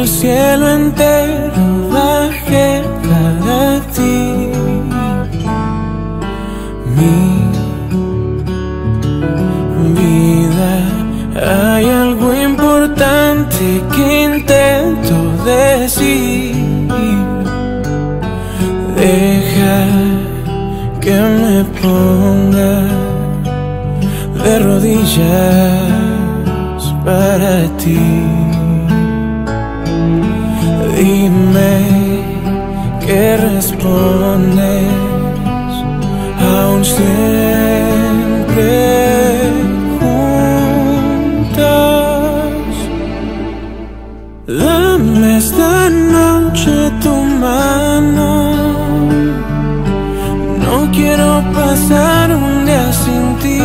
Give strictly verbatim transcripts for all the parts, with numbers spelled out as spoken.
el cielo entero bajé para ti. Mi vida, hay algo importante que intento decir. Deja que me ponga de rodillas para ti. Dime que respondes, aún siempre juntas. Dame esta noche tu mano, no quiero pasar un día sin ti.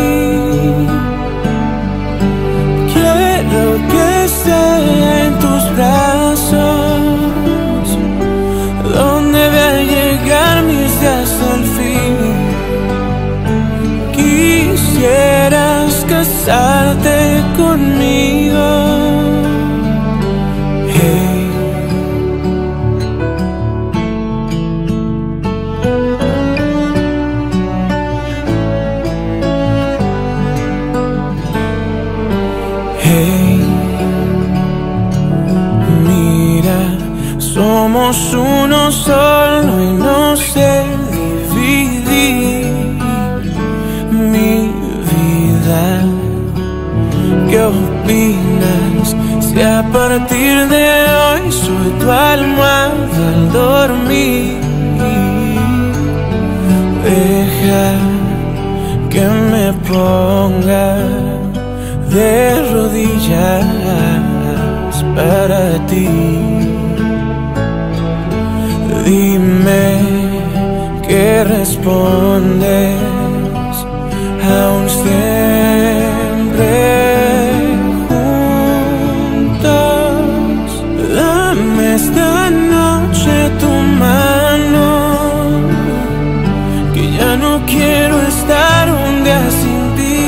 Quiero que sea en tus brazos donde voy a llegar mis días al fin. Quisieras casarte conmigo. Hey. Hey. Mira, somos uno solo y no sé dividir mi vida. ¿Qué opinas si a partir de hoy soy tu almohada al dormir? Deja que me ponga de rodillas para ti. Dime que respondes, aún siempre juntas. Dame esta noche tu mano, que ya no quiero estar un día sin ti.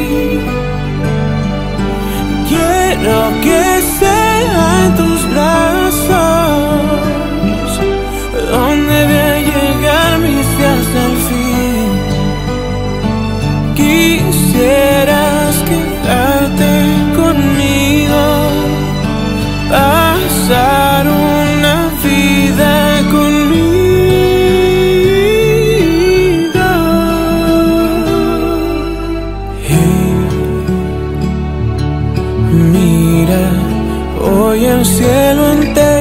Quiero que sea en tus brazos donde voy a llegar mis días al fin. Quisieras quedarte conmigo, pasar una vida conmigo. Hey. Mira, hoy el cielo entero